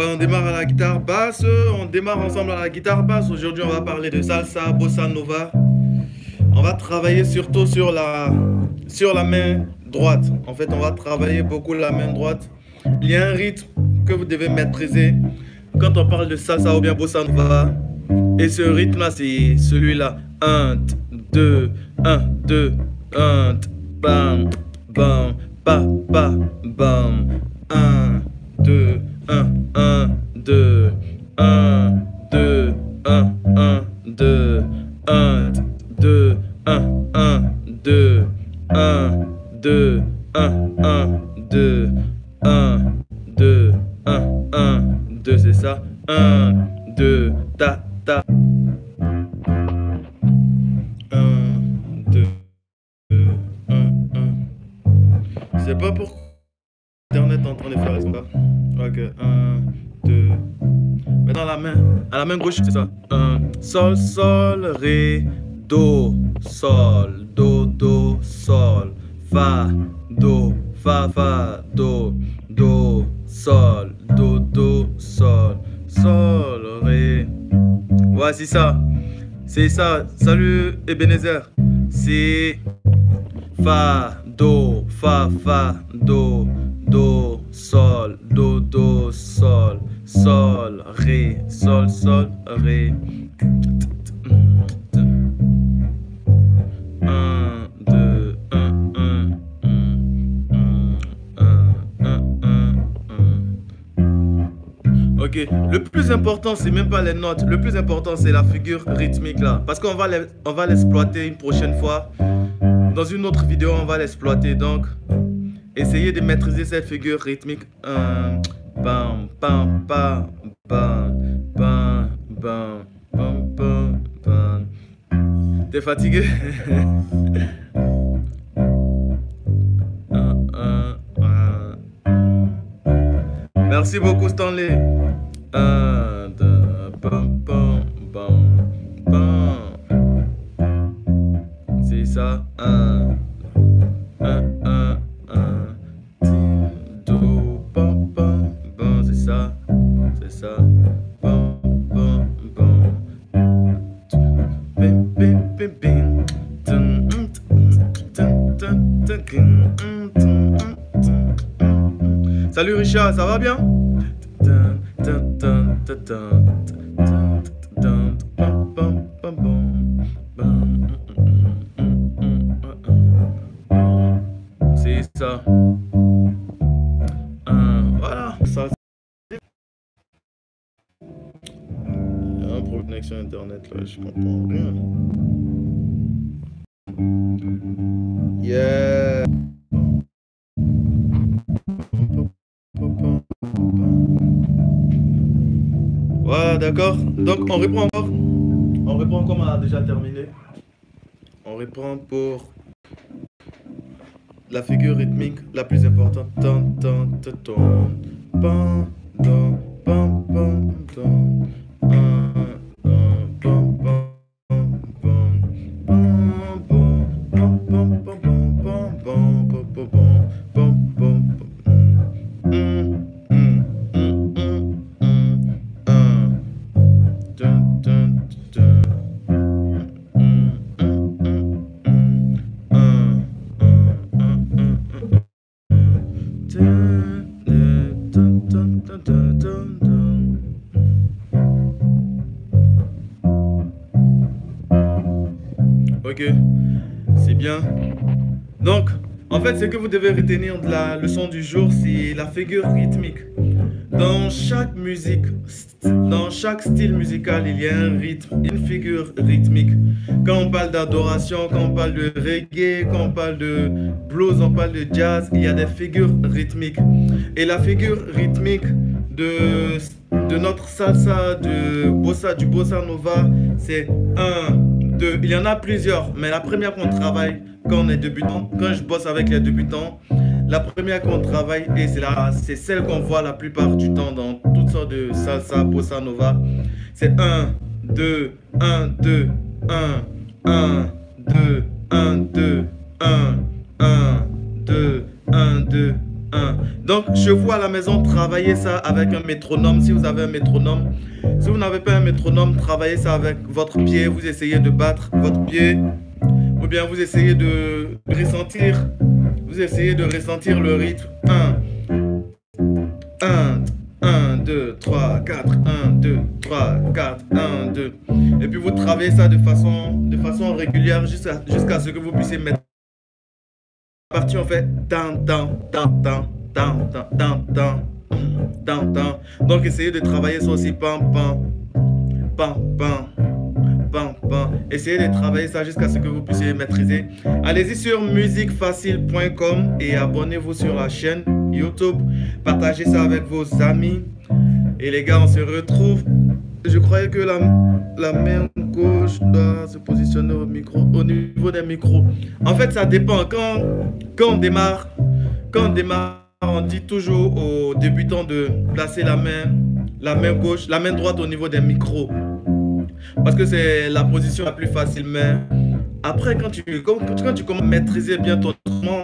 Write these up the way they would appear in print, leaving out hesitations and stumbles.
Ouais, on démarre à la guitare basse, on démarre ensemble à la guitare basse. Aujourd'hui, on va parler de salsa, bossa nova. On va travailler surtout sur la main droite. En fait, on va travailler beaucoup la main droite. Il y a un rythme que vous devez maîtriser quand on parle de salsa ou bien bossa nova. Et ce rythme-là, c'est celui-là. 1, 2, 1, 2, 1, bam, bam, pa, pa, bam. 1, 2, 1, 1, 2, 1, 2, 1, 1, 2, 1, 2, 1, 1, 2, 1, 2, 1, 1, 2, 1, 2, 1, 1, 2, c'est ça. 1, 2, ta, ta. 1, 2, 1, 1. Je sais pas pourquoi Internet est en train de faire ça. Ok, 1, 2. Mais dans la main, à la main gauche, c'est ça. 1, sol, sol, ré, do, sol, do, do, sol, fa, do, fa, fa, do, do, sol, do, sol, sol, ré. Ouais, c'est ça. C'est ça. Salut Ebenezer. C'est fa, do, do, sol, do, sol, sol, ré, sol, ré. 1, 2, 1, 1, 1. Ok, le plus important, c'est même pas les notes. Le plus important, c'est la figure rythmique là. Parce qu'on va l'exploiter une prochaine fois. Dans une autre vidéo, on va l'exploiter. Donc, essayez de maîtriser cette figure rythmique. Bam, bam, bam, bam, bam, bam, bam, bam, bam. T'es fatigué? Merci beaucoup Stanley. 1, 2, bam, bam, bam, bam. C'est ça. 1, 1, 1, 1. Do, bam, bam, bam. C'est ça. C'est ça. Bam, bam, bam. Bim, bim, bim, bim. Salut Richard, ça va bien? C'est ça. Voilà. Ça. Il y a un problème de connexion internet là, je comprends rien. Yeah. Voilà, d'accord. Donc on reprend encore. On reprend comme on a déjà terminé. On reprend pour la figure rythmique la plus importante. Tan, tan, tan, tan. Pam, pam, pam, pam, pam. Pam, pam, pam, pam, pam, pam, Ok, c'est bien. Donc, en fait, ce que vous devez retenir de la leçon du jour, c'est la figure rythmique. Dans chaque musique, dans chaque style musical, il y a un rythme, une figure rythmique. Quand on parle d'adoration, quand on parle de reggae, quand on parle de blues, on parle de jazz, il y a des figures rythmiques. Et la figure rythmique de notre salsa, du bossa nova, c'est 1, 2. Il y en a plusieurs, mais la première qu'on travaille quand on est débutant, quand je bosse avec les débutants, la première qu'on travaille, et c'est celle qu'on voit la plupart du temps dans toutes sortes de salsa, bossa nova, c'est 1, 2, 1, 2, 1, 1, 2, 1, 2, 1, 1, 2, 1, 2, 1. Donc, chez vous à la maison, travaillez ça avec un métronome, si vous avez un métronome. Si vous n'avez pas un métronome, travaillez ça avec votre pied. Vous essayez de battre votre pied. Ou bien vous essayez de ressentir. Vous essayez de ressentir le rythme. 1, 2, 3, 4, 1, 2, 3, 4, 1, 2. Et puis vous travaillez ça de façon régulière jusqu'à ce que vous puissiez mettre. Partie on fait tan tan tan tan tan tan tan tan tan tan. Donc essayez de travailler ça aussi pam pam pam pam pam pam. Essayez de travailler ça jusqu'à ce que vous puissiez maîtriser. Allez-y sur musiquefacile.com et abonnez-vous sur la chaîne YouTube. Partagez ça avec vos amis. Et les gars, on se retrouve. Je croyais que la main gauche doit se positionner au niveau des micros. En fait, ça dépend. Quand on démarre, on dit toujours aux débutants de placer la main gauche, la main droite au niveau des micros. Parce que c'est la position la plus facile. Mais après, quand tu commences à maîtriser bien ton instrument,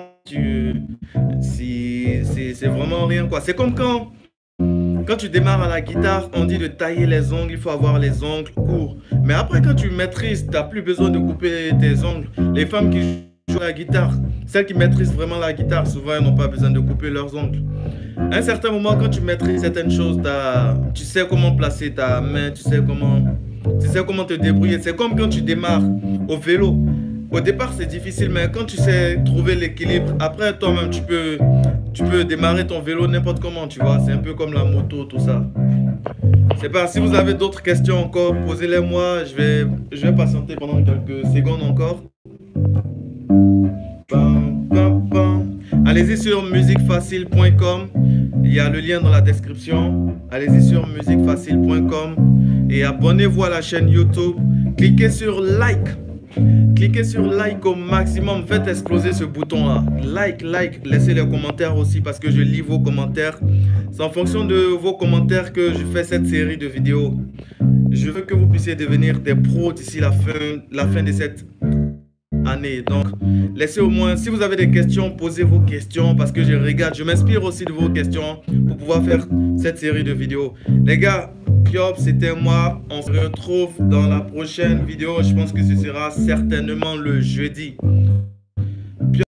c'est vraiment rien, quoi. C'est comme quand tu démarres à la guitare, on dit de tailler les ongles, il faut avoir les ongles courts. Mais après, quand tu maîtrises, tu n'as plus besoin de couper tes ongles. Les femmes qui jouent à la guitare, celles qui maîtrisent vraiment la guitare, souvent elles n'ont pas besoin de couper leurs ongles. À un certain moment, quand tu maîtrises certaines choses, tu sais comment placer ta main, tu sais comment te débrouiller. C'est comme quand tu démarres au vélo. Au départ, c'est difficile, mais quand tu sais trouver l'équilibre, après toi-même, tu peux démarrer ton vélo n'importe comment, tu vois. C'est un peu comme la moto, tout ça. C'est pas, si vous avez d'autres questions encore, posez-les moi. Je vais patienter pendant quelques secondes encore. Allez-y sur musiquefacile.com. Il y a le lien dans la description. Allez-y sur musiquefacile.com et abonnez-vous à la chaîne YouTube. Cliquez sur like. Cliquez sur like au maximum, faites exploser ce bouton là. Like, laissez les commentaires aussi parce que je lis vos commentaires. C'est en fonction de vos commentaires que je fais cette série de vidéos. Je veux que vous puissiez devenir des pros d'ici la fin de cette année. Donc, laissez au moins, si vous avez des questions, posez vos questions parce que je m'inspire aussi de vos questions pour pouvoir faire cette série de vidéos. Les gars, Piop, c'était moi. On se retrouve dans la prochaine vidéo. Je pense que ce sera certainement le jeudi.